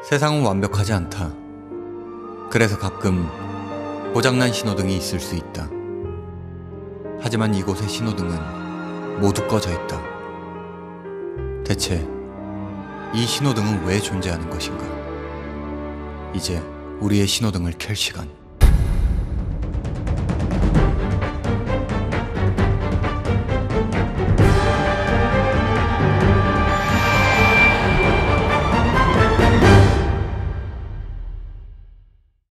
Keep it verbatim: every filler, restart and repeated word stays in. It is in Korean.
세상은 완벽하지 않다. 그래서 가끔 고장난 신호등이 있을 수 있다. 하지만 이곳의 신호등은 모두 꺼져 있다. 대체 이 신호등은 왜 존재하는 것인가? 이제 우리의 신호등을 켤 시간.